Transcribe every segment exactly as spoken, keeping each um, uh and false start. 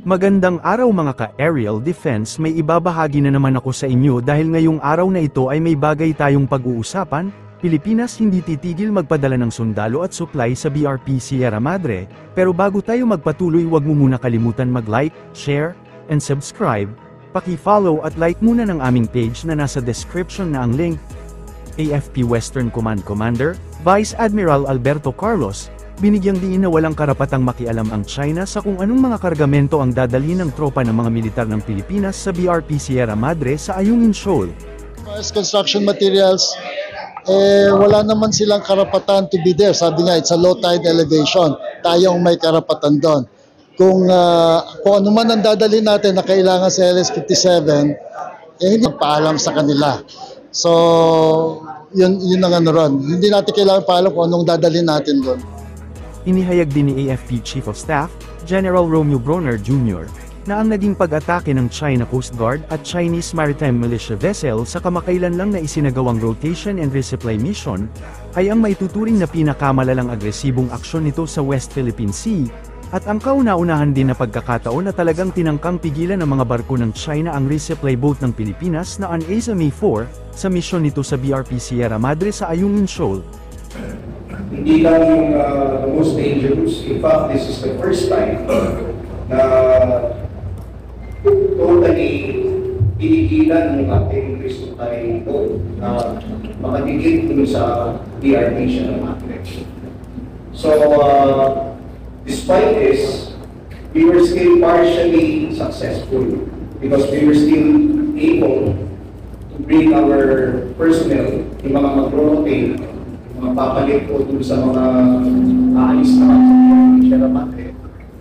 Magandang araw mga ka-aerial defense, may ibabahagi na naman ako sa inyo dahil ngayong araw na ito ay may bagay tayong pag-uusapan. Pilipinas hindi titigil magpadala ng sundalo at supply sa B R P Sierra Madre, pero bago tayo magpatuloy huwag mo muna kalimutan mag-like, share, and subscribe. Paki-follow at like muna ng aming page na nasa description na ang link. A F P Western Command Commander, Vice Admiral Alberto Carlos, binigyang diin na walang karapatang makialam ang China sa kung anong mga kargamento ang dadalhin ng tropa ng mga militar ng Pilipinas sa B R P Sierra Madre sa Ayungin Shoal. As construction materials, eh, wala naman silang karapatan to be there. Sabi nga, it's a low tide elevation. Tayong may karapatan doon. Kung, uh, kung ano man ang dadalhin natin na kailangan sa L S fifty-seven, eh, hindi paalam sa kanila. So, yun, yun ang ano ron. Hindi natin kailangan paalam kung anong dadalhin natin doon. Inihayag din ni A F P Chief of Staff, General Romeo Bronner Junior, na ang naging pag-atake ng China Coast Guard at Chinese Maritime Militia vessel sa kamakailan lang na isinagawang rotation and resupply mission, ay ang maituturing na pinakamalalang agresibong aksyon nito sa West Philippine Sea, at ang kauna-unahan din na pagkakataon na talagang tinangkang pigilan ng mga barko ng China ang resupply boat ng Pilipinas na unaid sa May four, sa misyon nito sa B R P Sierra Madre sa Ayungin Shoal. Hindi lang yung uh, the most dangerous. In fact, this is the first time na totally pinigilan ng ating resupply boat na makatigil dun sa B R P siya ng ating. So, uh, despite this, we were still partially successful because we were still able to bring our personnel, yung mga mag-rotate, mga papalit po dun sa mga aalis na sa Sierra Madre.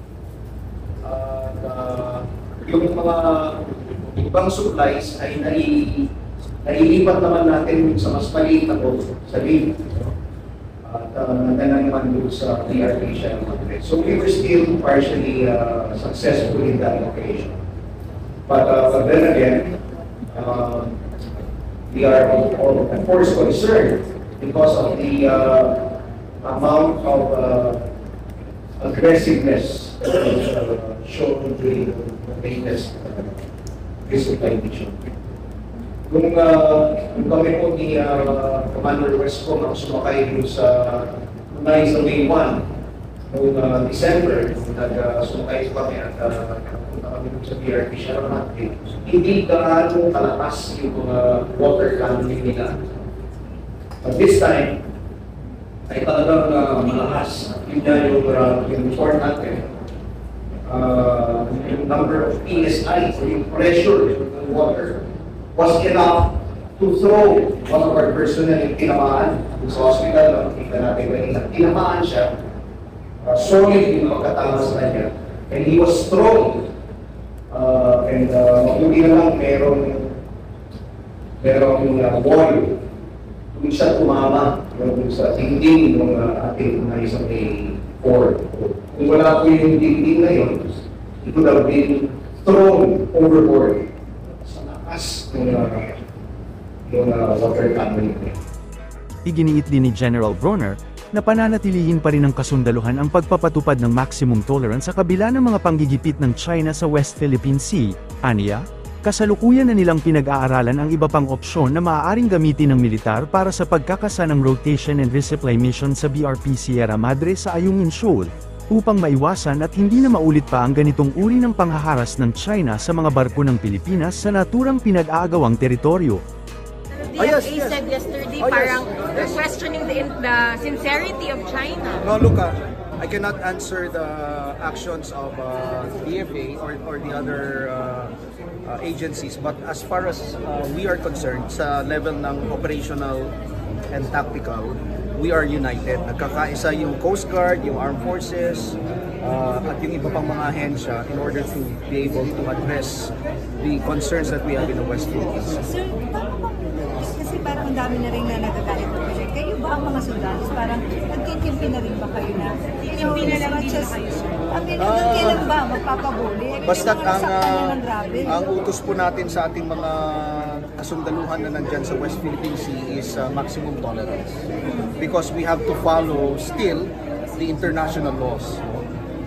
At uh, yung mga ibang supplies ay nai, nailipat naman natin sa mas maliit na boat, sa lift. At uh, nadala naman dun sa B R P Sierra Madre. So we were still partially uh, successful in that occasion. But, uh, but then again, uh, we are of course concerned because of the uh, amount of uh, aggressiveness uh, shown during the latest uh, resupply mission. Kung uh, kami po ni uh, Commander Westcom ang sumakay dun sa unay sa May one noong uh, December, nag-sumakay uh, kami at uh, punta kami dun sa B R P Sierra Madre, hindi gaano kalakas yung uh, water canopy nila. But this time, ay talagang uh, malakas. Yun na yung, uh, yung report natin. Uh, yung number of P S I, so yung pressure ng water, was enough to throw one of our personnel yung tinamaan. Sa hospital, nakikita natin kanina, tinamaan siya. Uh, solid yung pagkatama sa kanya. And he was thrown. Uh, and uh, mabuti na lang merong merong uh, wall kung siya tumama yung sa dingding ng uh, ating na isang May four. Kung wala po yung dingding na yun, it would have been thrown overboard sa lakas ng uh, yung uh, water cannon. Iginiit din ni General Bronner na pananatilihin pa rin ng kasundaluhan ang pagpapatupad ng maximum tolerance sa kabila ng mga panggigipit ng China sa West Philippine Sea. Aniya, kasalukuyan na nilang pinag-aaralan ang iba pang opsyon na maaaring gamitin ng militar para sa pagkakasa ng rotation and resupply mission sa B R P Sierra Madre sa Ayungin Shoal, upang maiwasan at hindi na maulit pa ang ganitong uri ng panghaharas ng China sa mga barko ng Pilipinas sa naturang pinag-aagawang teritoryo. The D F A said yesterday, Oh, yes. parang they're questioning the, the sincerity of China. No, look, uh, I cannot answer the actions of uh, D F A or, or the other uh, uh, agencies, but as far as uh, we are concerned, sa level ng operational and tactical, we are united. Nagkakaisa yung Coast Guard, yung Armed Forces, uh, at yung iba pang mga ahensya in order to be able to address the concerns that we have in the West Philippines. Sir, paano bang, kasi parang ang dami na rin na nagagalit ng project. Kayo ba ang mga soldados? Parang nagkikimpi na rin ba kayo na? Kimpi na lang din just, kayo, sir. I mean, hanggang kailan ba magpapabuli? I mean, Basta yung mga ang, nasaktan uh, na ng grabe. ang utos po natin sa ating mga kasundaluhan na nandyan sa West Philippine Sea is uh, maximum tolerance. Because we have to follow still the international laws.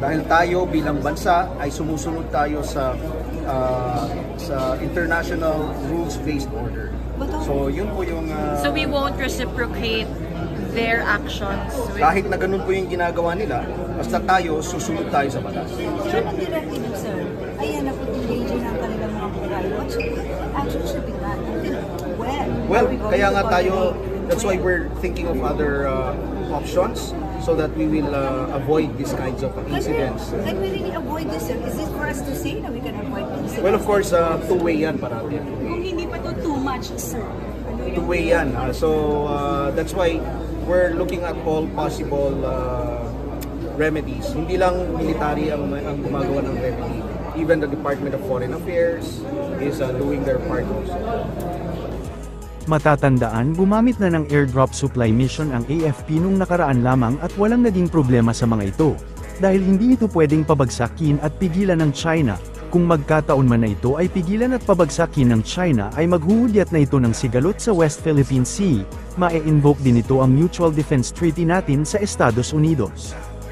Dahil tayo bilang bansa ay sumusunod tayo sa uh, sa international rules-based order. So yun po yung uh, So we won't reciprocate their actions. kahit na ganun po yung ginagawa nila, basta tayo susunod tayo sa batas. Sir, ang directive, sir, ayan na po engaging ng kanilang mga buhay. What should action should be done? When? Well, Are we going kaya to nga tayo, coordinate? that's why we're thinking of other uh, options so that we will uh, avoid these kinds of Can we, incidents. can we really avoid this, sir? Is it for us to say that we can avoid incidents? Well, of course, uh, two-way yan parati. Kung hindi pa to too much, sir. Ano yung... Two-way yan. Uh, so, uh, that's why we're looking at all possible uh, remedies. Hindi lang military ang, ang gumagawa ng remedy. Even the Department of Foreign Affairs is uh, doing their part also. Matatandaan, gumamit na ng airdrop supply mission ang A F P nung nakaraan lamang at walang naging problema sa mga ito. Dahil hindi ito pwedeng pabagsakin at pigilan ng China. Kung magkataon man na ito ay pigilan at pabagsakin ng China ay maghuhudyat na ito ng sigalot sa West Philippine Sea. Mae-invoke din ito ang Mutual Defense Treaty natin sa Estados Unidos.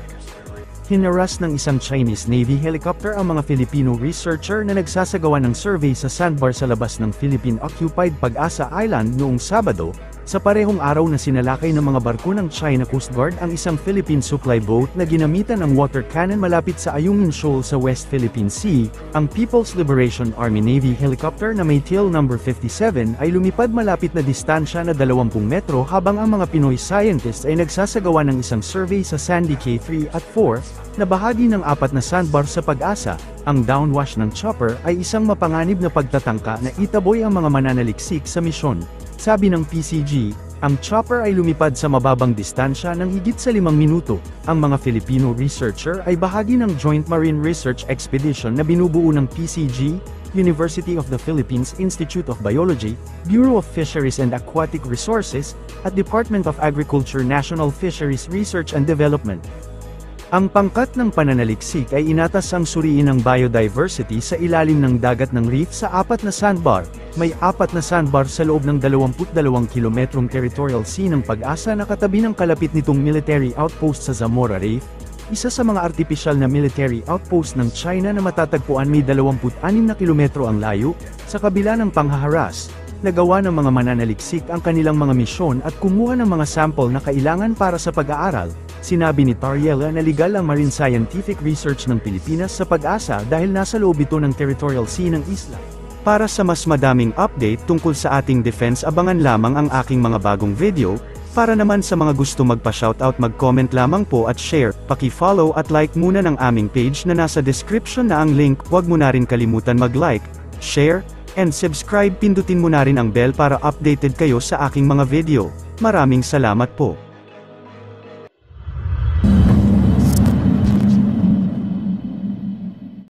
Hinaras ng isang Chinese Navy helicopter ang mga Filipino researcher na nagsasagawa ng survey sa sandbar sa labas ng Philippine-occupied Pag-asa Island noong Sabado, sa parehong araw na sinalakay ng mga barko ng China Coast Guard ang isang Philippine supply boat na ginamitan ng water cannon malapit sa Ayungin Shoal sa West Philippine Sea. Ang People's Liberation Army Navy helicopter na may tail number fifty-seven ay lumipad malapit na distansya na dalawampung metro habang ang mga Pinoy scientists ay nagsasagawa ng isang survey sa Sandy Cay three at four, na bahagi ng apat na sandbar sa Pag-asa. Ang downwash ng chopper ay isang mapanganib na pagtatangka na itaboy ang mga mananaliksik sa misyon. Sabi ng P C G, ang chopper ay lumipad sa mababang distansya ng higit sa limang minuto. Ang mga Filipino researcher ay bahagi ng Joint Marine Research Expedition na binubuo ng P C G, University of the Philippines Institute of Biology, Bureau of Fisheries and Aquatic Resources, at Department of Agriculture National Fisheries Research and Development. Ang pangkat ng pananaliksik ay inatas ang suriin ng biodiversity sa ilalim ng dagat ng reef sa apat na sandbar. May apat na sandbar sa loob ng dalawampu't dalawang kilometrong territorial sea ng Pag-asa na katabi ng kalapit nitong military outpost sa Zamora Reef, isa sa mga artipisyal na military outpost ng China na matatagpuan may dalawampu't anim na kilometro ang layo, sa kabila ng panghaharas. Nagawa ng mga mananaliksik ang kanilang mga misyon at kumuha ng mga sample na kailangan para sa pag-aaral. Sinabi ni Tariela na legal ang marine scientific research ng Pilipinas sa Pag-asa dahil nasa loob ito ng territorial sea ng isla. Para sa mas madaming update tungkol sa ating defense, abangan lamang ang aking mga bagong video. Para naman sa mga gusto magpa-shoutout, mag-comment lamang po at share, paki-follow at like muna ng aming page na nasa description na ang link. Huwag mo na rin kalimutan mag-like, share, and subscribe. Pindutin mo na rin ang bell para updated kayo sa aking mga video. Maraming salamat po.